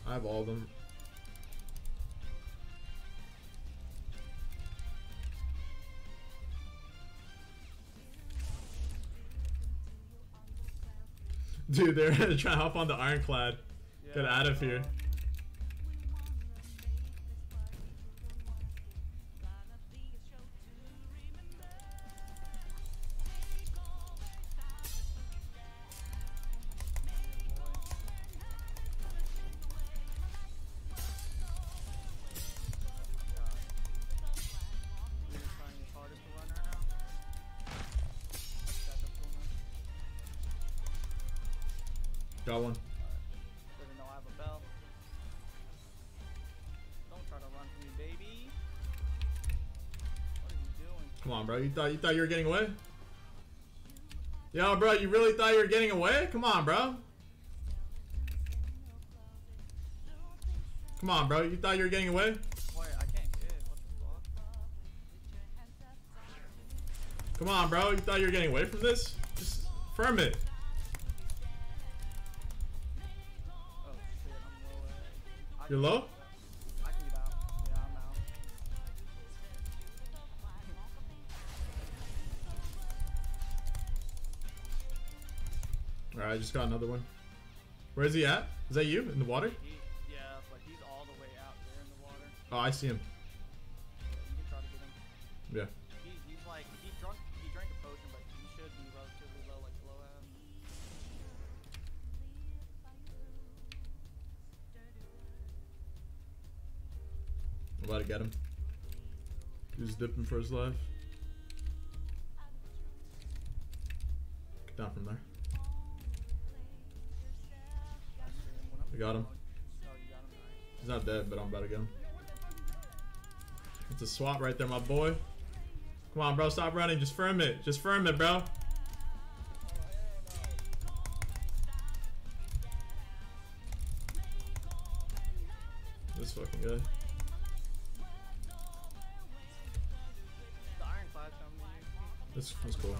I have all of them. Dude, they're trying to hop on the Ironclad. Yeah, get out of here. Got one. Doesn't know I have a bell. Don't try to run from me, baby. What are you doing? Come on, bro. You thought you were getting away? Yo, bro, you really thought you were getting away? Come on, bro. Come on, bro. You thought you were getting away? Wait, I can't get it. What the fuck? Come on, bro. You thought you were getting away from this? Just firm it. You're low? I can get out. Yeah, I'm out. Alright, I just got another one. Where is he at? Is that you? In the water? Yeah, but he's all the way out there in the water. Oh, I see him. You can try to get him. Yeah. He's like, he drank a potion, but he should be relatively low, like low half. I'm about to get him. He's dipping for his life. Get down from there. I got him. He's not dead, but I'm about to get him. It's a swap right there, my boy. Come on, bro. Stop running. Just firm it. Just firm it, bro. This fucking guy. This was cool.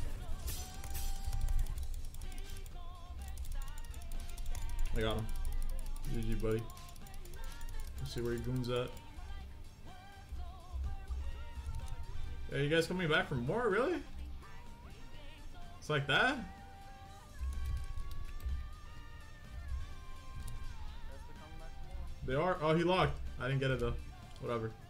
I got him. GG, buddy. Let's see where your goon's at. Hey, you guys coming back for more? Really? It's like that? They are? Oh, he locked. I didn't get it though. Whatever.